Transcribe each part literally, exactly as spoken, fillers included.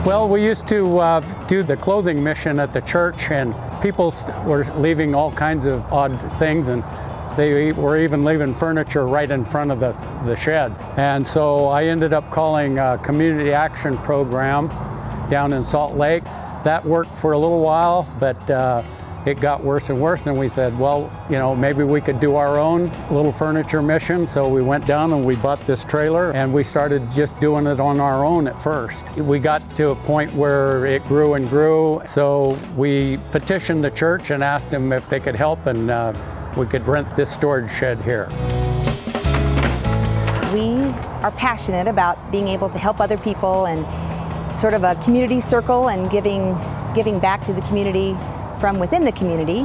Well, we used to uh, do the clothing mission at the church, and people were leaving all kinds of odd things, and they were even leaving furniture right in front of the, the shed. And so I ended up calling a community action program down in Salt Lake. That worked for a little while, but uh, it got worse and worse, and we said, well, you know, maybe we could do our own little furniture mission. So we went down and we bought this trailer, and we started just doing it on our own at first. We got to a point where it grew and grew, so we petitioned the church and asked them if they could help, and uh, we could rent this storage shed here. We are passionate about being able to help other people and sort of a community circle and giving, giving back to the community from within the community.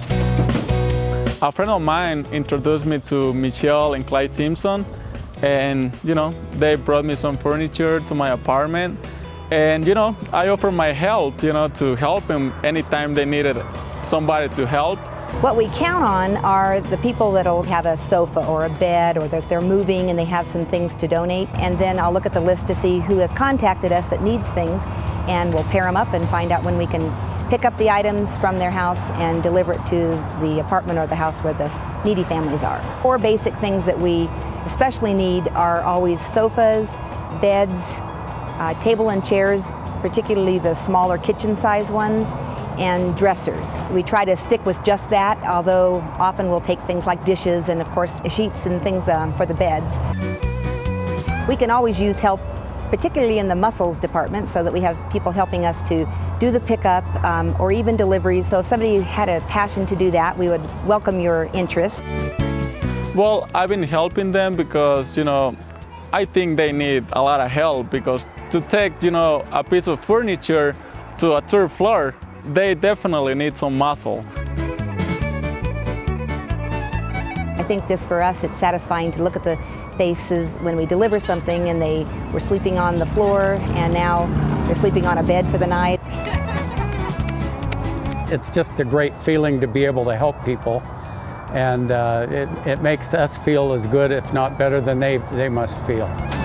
A friend of mine introduced me to Michelle and Clyde Simpson, and you know, they brought me some furniture to my apartment, and you know, I offered my help, you know, to help them anytime they needed somebody to help. What we count on are the people that'll have a sofa or a bed, or that they're moving and they have some things to donate, and then I'll look at the list to see who has contacted us that needs things, and we'll pair them up and find out when we can pick up the items from their house and deliver it to the apartment or the house where the needy families are. Four basic things that we especially need are always sofas, beds, uh, table and chairs, particularly the smaller kitchen-size ones, and dressers. We try to stick with just that, although often we'll take things like dishes and of course sheets and things um, for the beds. We can always use help, particularly in the mussels department, so that we have people helping us to do the pickup um, or even deliveries. So if somebody had a passion to do that, we would welcome your interest. Well, I've been helping them because, you know, I think they need a lot of help, because to take, you know, a piece of furniture to a third floor, they definitely need some muscle. I think just for us, it's satisfying to look at the faces when we deliver something and they were sleeping on the floor and now they're sleeping on a bed for the night. It's just a great feeling to be able to help people, and uh, it, it makes us feel as good, if not better, than they, they must feel.